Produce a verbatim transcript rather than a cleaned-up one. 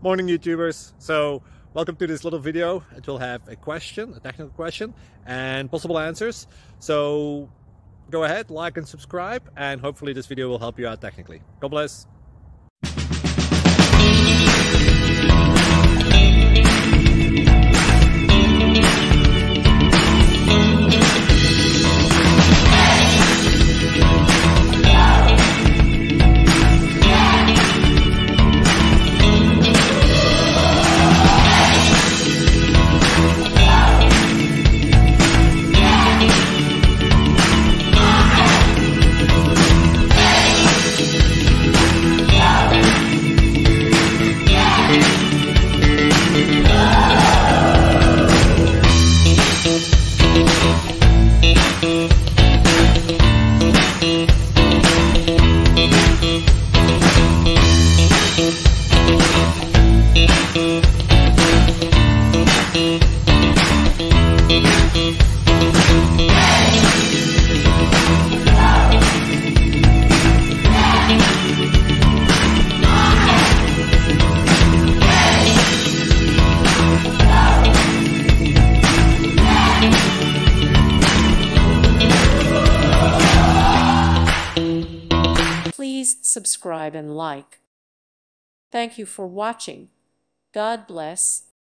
Morning YouTubers. So welcome to this little video. It will have a question, a technical question, and possible answers. So go ahead, like and subscribe, and hopefully this video will help you out technically. God bless. Please subscribe and like. Thank you for watching. God bless.